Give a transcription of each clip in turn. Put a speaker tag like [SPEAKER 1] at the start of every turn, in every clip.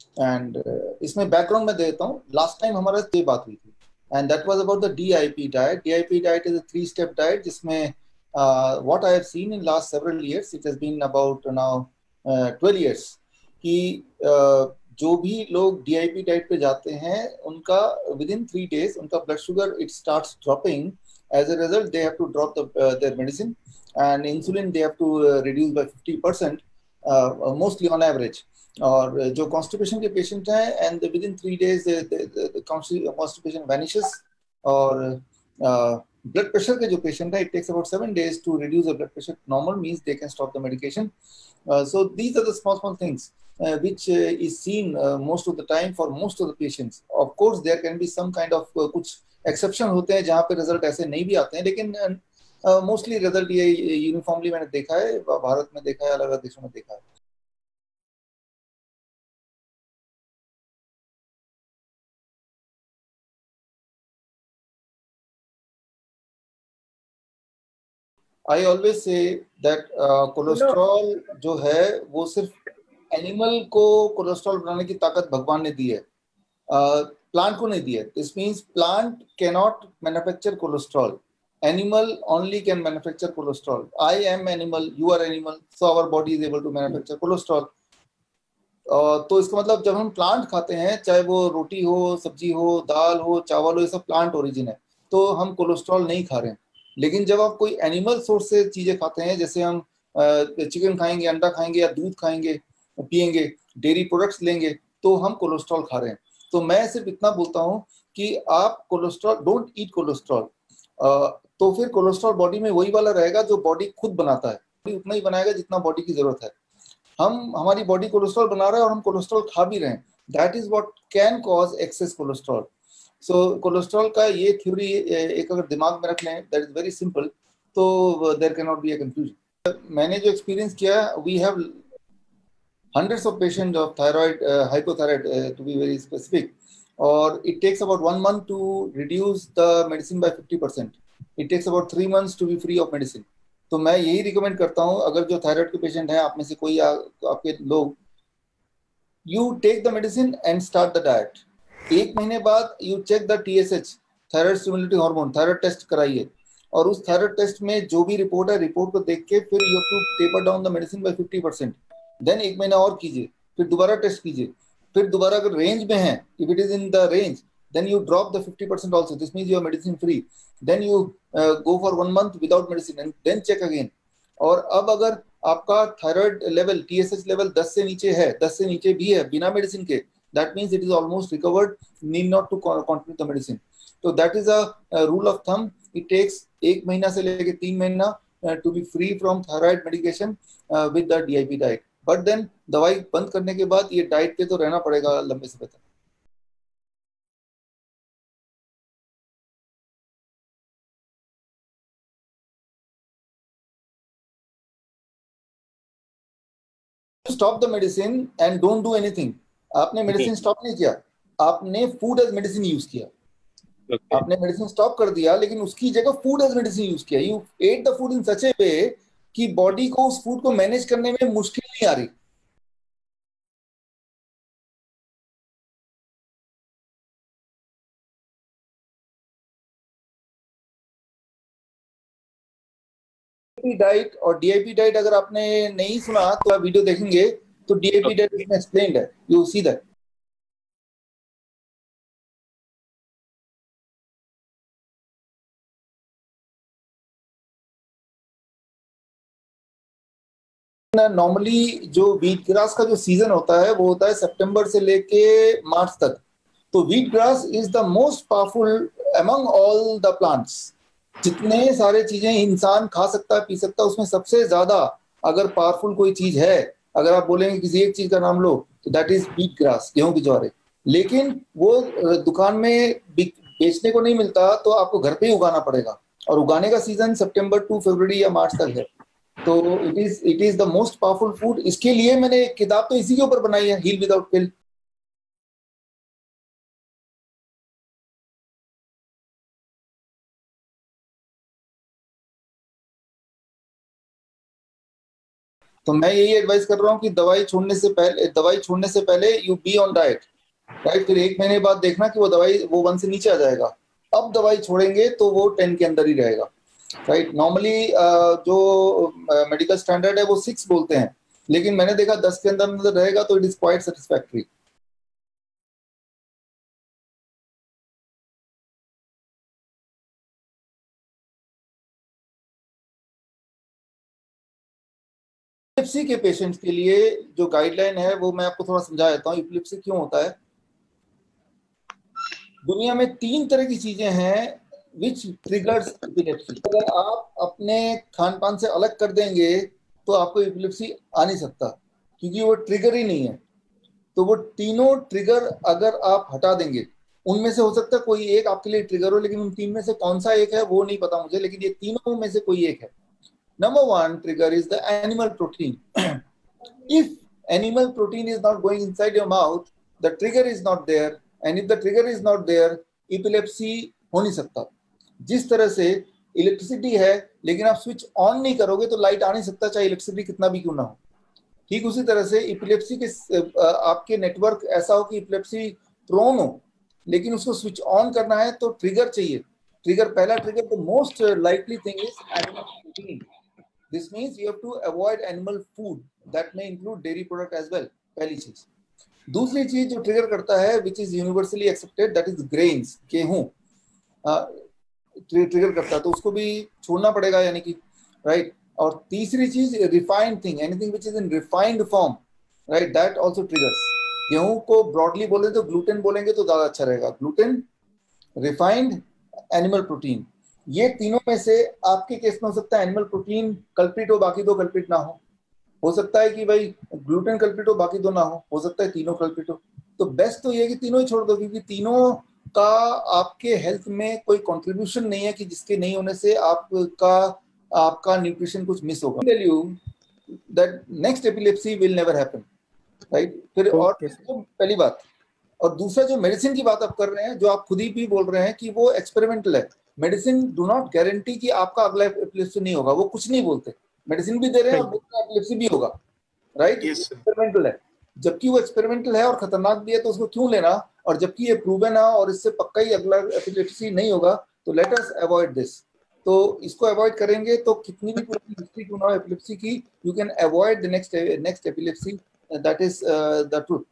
[SPEAKER 1] And इसमें background में देता हूँ, लास्ट टाइम हमारा ये बात हुई थी and that was about the DIP diet. DIP diet is a 3 step diet जिसमें what I have seen in last several years, it has been about now 12 years, कि जो भी लोग डीआईपी डाइट पे जाते हैं उनका विद इन 3 days उनका blood sugar it starts dropping. As a result they have to drop their medicine and insulin they have to reduce by 50%, mostly on average. और जो कॉन्स्टिपेशन के पेशेंट हैं and within 3 days constipation vanishes. और blood pressure के जो patient है, it takes about 7 days to reduce the blood pressure normal, means they can stop the medication. So these are the small things which is seen most of the time for most of the patients. Of course there can be some kind of कुछ exception होते हैं जहाँ पे result ऐसे नहीं भी आते हैं, लेकिन मोस्टली रिजल्ट ये यूनिफॉर्मली मैंने देखा है, भारत में देखा है, अलग अलग देशों में देखा है. I always say that
[SPEAKER 2] No,
[SPEAKER 1] cholesterol जो है वो सिर्फ एनिमल को कोलेस्ट्रॉल बनाने की ताकत भगवान ने दी है, प्लांट को नहीं दी है. This means plant can not manufacture cholesterol, animal only can manufacture cholesterol. I am animal, you are animal, so our body is able to manufacture cholesterol. तो इसका मतलब जब हम प्लांट खाते हैं, चाहे वो रोटी हो, सब्जी हो, दाल हो, चावल हो, ये सब प्लांट ओरिजिन है, तो हम कोलेस्ट्रॉल नहीं खा रहे हैं. लेकिन जब आप कोई एनिमल सोर्स से चीजें खाते हैं, जैसे हम चिकन खाएंगे, अंडा खाएंगे, या दूध खाएंगे, पिएंगे, डेयरी प्रोडक्ट्स लेंगे, तो हम कोलेस्ट्रॉल खा रहे हैं. तो मैं सिर्फ इतना बोलता हूँ कि आप कोलेस्ट्रॉल, डोंट ईट कोलेस्ट्रॉल. तो फिर कोलेस्ट्रॉल बॉडी में वही वाला रहेगा जो बॉडी खुद बनाता है, बॉडी उतना ही बनाएगा जितना बॉडी की जरूरत है. हम हमारी बॉडी कोलेस्ट्रॉल बना रहा है और हम कोलेस्ट्रॉल खा भी रहे हैं. That is what can cause excess cholesterol. So cholesterol का ये थ्योरी एक अगर दिमाग में रख लें, दैट इज वेरी सिंपल, तो there can not be a confusion. मैंने जो एक्सपीरियंस किया, we have hundreds of patients of thyroid, hypothyroid, to be very specific, or it takes about 1 month to reduce the medicine by 50%. It takes about 3 months to be free of medicine. तो मैं यही recommend करता हूँ, अगर जो thyroid के patient हैं आप में से कोई आपके लोग, you take the medicine and start the diet. 1 महीने बाद you check the TSH, thyroid stimulating hormone, thyroid test कराइए, और उस थायराइड टेस्ट में जो भी रिपोर्ट है, रिपोर्ट को देख के फिर you have to taper down the medicine by 50%. Then 1 महीना और कीजिए, फिर दोबारा टेस्ट कीजिए, फिर दोबारा अगर रेंज में है, if it is in the range, then you drop the 50% also, this means you are medicine free. Then you go for 1 month without medicine and then check again. और अब अगर आपका थायराइड लेवल, TSH लेवल 10 से नीचे है, 10 से नीचे भी है बिना मेडिसिन के, that means it is almost recovered, need not to continue the medicine. तो that is a rule of thumb. It takes 1 महीना से लेकर 3 महीना to be free from thyroid medication with the DIP diet. But then दवाई बंद करने के बाद ये डाइट पे तो रहना पड़ेगा लंबे समय तक. Stop the medicine and don't do anything. आपने
[SPEAKER 3] जी.
[SPEAKER 1] मेडिसिन स्टॉप नहीं किया, आपने फूड एज मेडिसिन यूज किया.
[SPEAKER 3] ओके.
[SPEAKER 1] आपने मेडिसिन स्टॉप कर दिया, लेकिन उसकी जगह फूड एज मेडिसिन यूज किया. You ate the food in such a way कि बॉडी को उस फूड को मैनेज करने में मुश्किल नहीं आ रही. डाइट और DIP डाइट अगर आपने नहीं सुना तो आप वीडियो देखेंगे, तो DIP डाइट इसमें एक्सप्लेन्ड है, यू सी दैट. नॉर्मली जो व्हीट ग्रास का जो सीजन होता है वो होता है सितंबर से लेके मार्च तक. तो wheat grass is the most powerful among all the plants. जितने सारे चीजें इंसान खा सकता है, पी सकता है, उसमें सबसे ज्यादा अगर पावरफुल कोई चीज है, अगर आप बोलेंगे किसी एक चीज का नाम लो, तो दैट इज व्हीट ग्रास, गेहूं की ज्वार. लेकिन वो दुकान में बेचने को नहीं मिलता, तो आपको घर पे ही उगाना पड़ेगा, और उगाने का सीजन सितंबर टू फरवरी या मार्च तक है. तो it is the most powerful food. इसके लिए मैंने एक किताब तो इसी के ऊपर बनाई है, हील विदाउट पिल. तो मैं यही एडवाइस कर रहा हूँ कि दवाई छोड़ने से पहले you be on diet, right. फिर 1 महीने बाद देखना कि वो 1 से नीचे आ जाएगा, अब दवाई छोड़ेंगे तो वो 10 के अंदर ही रहेगा, राइट। नॉर्मली जो मेडिकल स्टैंडर्ड है वो 6 बोलते हैं, लेकिन मैंने देखा 10 के अंदर रहेगा तो it is quite satisfactory. Epilepsy के पेशेंट्स के लिए जो गाइडलाइन है वो मैं आपको थोड़ा समझा देता हूँ, एपिलेप्सी क्यों होता है। दुनिया में 3 तरह की चीजें हैं विच ट्रिगर्स एपिलेप्सी। अगर आप अपने खान पान से अलग कर देंगे तो आपको एपिलेप्सी आ नहीं सकता, क्योंकि वो ट्रिगर ही नहीं है। तो वो तीनों ट्रिगर अगर आप हटा देंगे, उनमें से हो सकता है कोई एक आपके लिए ट्रिगर हो, लेकिन उन 3 में से कौन सा एक है वो नहीं पता मुझे, लेकिन ये तीनों में से कोई एक है। Number 1 trigger is the animal protein. If animal protein is not going inside your mouth, the trigger is not there, and if the trigger is not there, epilepsy हो नहीं सकता। जिस तरह से इलेक्ट्रिसिटी है लेकिन आप स्विच ऑन नहीं करोगे तो लाइट आ नहीं सकता, चाहे इलेक्ट्रिसिटी कितना भी क्यों ना हो। ठीक उसी तरह से इपिलेप्सी के आपके नेटवर्क ऐसा हो कि इपिलेप्सी प्रोन हो, लेकिन उसको स्विच ऑन करना है तो ट्रिगर चाहिए। पहला trigger, the most likely thing is animal protein. This means you have to avoid animal food, that may include dairy product as well, पहली चीज। दूसरी चीज जो ट्रिगर करता है which is universally accepted, that is grains, गेहूं trigger करता है, तो उसको भी छोड़ना पड़ेगा, यानी कि राइट। और तीसरी चीज refined thing, anything which is in refined form, right, that also triggers. गेहूं को ब्रॉडली बोले तो ग्लूटेन बोलेंगे तो ज्यादा अच्छा रहेगा। ग्लूटेन, रिफाइंड, एनिमल प्रोटीन, ये तीनों में से आपके केस में हो सकता है एनिमल प्रोटीन कल्प्रिट हो, बाकी दो कल्प्रिट ना हो सकता है कि भाई ग्लूटेन कल्प्रिट हो, बाकी दो ना हो सकता है तीनों कल्प्रिट हो। तो बेस्ट तो ये है कि तीनों ही छोड़ दो, क्योंकि तीनों का आपके हेल्थ में कोई कंट्रीब्यूशन नहीं है कि जिसके नहीं होने से आपका न्यूट्रिशन कुछ मिस होगा। Tell you that next epilepsy will never happen, right. फिर और पहली बात, और दूसरा जो मेडिसिन की बात आप कर रहे हैं, जो आप खुद ही भी बोल रहे हैं कि वो एक्सपेरिमेंटल है। मेडिसिन डू नॉट गारंटी कि आपका अगला एपिलेप्सी नहीं होगा, वो कुछ नहीं बोलते। मेडिसिन भी दे रहे हैं और बोलते हैं एपिलेप्सी भी होगा, राइट। एक्सपेरिमेंटल है, जबकि वो एक्सपेरिमेंटल है और खतरनाक भी है, तो उसको क्यों लेना। और जबकि ये प्रूवन है और इससे पक्का ही अगला एपिलेप्सी नहीं होगा, तो लेट अस अवॉइड दिस। तो इसको अवॉइड करेंगे तो कितनी भी पुरानी हिस्ट्री क्यों ना हो एपिलेप्सी की, you can avoid the next epilepsy, that is the truth.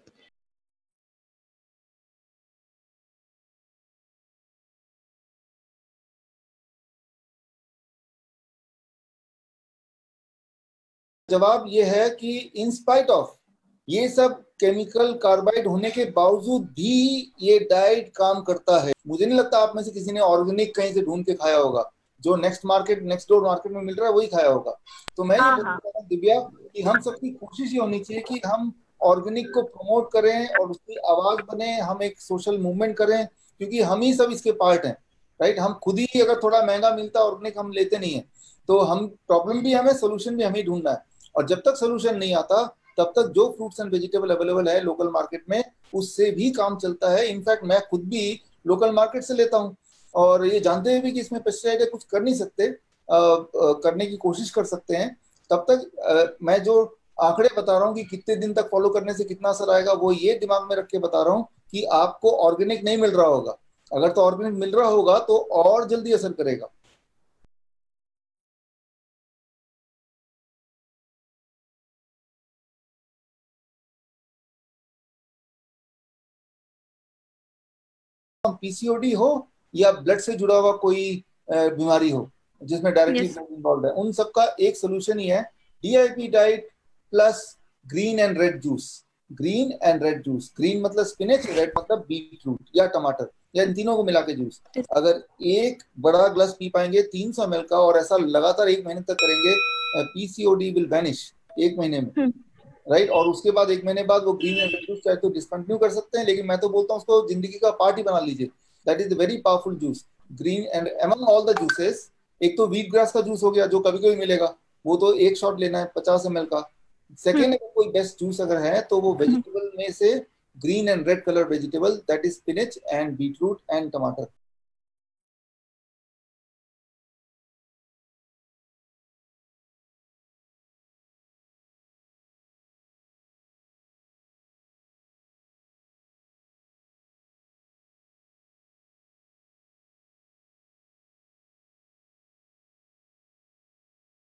[SPEAKER 1] जवाब ये है कि इन स्पाइट ऑफ ये सब केमिकल कार्बाइड होने के बावजूद भी ये डाइट काम करता है। मुझे नहीं लगता आप में से किसी ने ऑर्गेनिक कहीं से ढूंढ के खाया होगा, जो नेक्स्ट डोर मार्केट में मिल रहा है वही खाया होगा। तो मैं ये बोल रहा हूँ दिव्या कि हम सबकी कोशिश ये होनी चाहिए कि हम ऑर्गेनिक को प्रमोट करें और उसकी आवाज बने, हम एक सोशल मूवमेंट करें, क्योंकि हम ही सब इसके पार्ट हैं, राइट। हम खुद ही अगर थोड़ा महंगा मिलता ऑर्गेनिक हम लेते नहीं है, तो हम प्रॉब्लम भी हमें, सोल्यूशन भी हमें ढूंढना है। और जब तक सोल्यूशन नहीं आता तब तक जो फ्रूट्स एंड वेजिटेबल अवेलेबल है लोकल मार्केट में, उससे भी काम चलता है। इनफैक्ट मैं खुद भी लोकल मार्केट से लेता हूँ, और ये जानते हुए भी कि इसमें पेस्टिसाइड है, कुछ कर नहीं सकते, करने की कोशिश कर सकते हैं। तब तक मैं जो आंकड़े बता रहा हूँ कि कितने दिन तक फॉलो करने से कितना असर आएगा, वो ये दिमाग में रख के बता रहा हूँ कि आपको ऑर्गेनिक नहीं मिल रहा होगा, अगर तो ऑर्गेनिक मिल रहा होगा तो और जल्दी असर करेगा। पीसीओडी हो या ब्लड से जुड़ा हुआ कोई बीमारी हो जिसमें डायरेक्टली ब्लड इन्वॉल्व है, उन सबका एक सोल्यूशन ही है DIP diet plus green and red juice. Green मतलब स्पिनच, रेड मतलब बीट रूट या टमाटर, या इन तीनों को मिला के जूस। अगर एक बड़ा ग्लास पी पाएंगे 300 ml का, और ऐसा लगातार 1 महीने तक करेंगे, पीसीओडी विल वैनिश 1 महीने में, राइट। और उसके बाद 1 महीने बाद वो ग्रीन एंड जूस चाहे तो डिसकंटिन्यू कर सकते हैं, लेकिन मैं तो बोलता हूँ उसको जिंदगी का पार्ट ही बना लीजिए। That is very powerful juice, green and among all the juices. एक तो व्हीट ग्रास का जूस हो गया जो कभी कभी मिलेगा, वो तो एक शॉट लेना है 50 ml का। सेकेंड कोई बेस्ट जूस अगर है तो वो वेजिटेबल में से green and red colour vegetable, that is spinach and beetroot and टमाटर।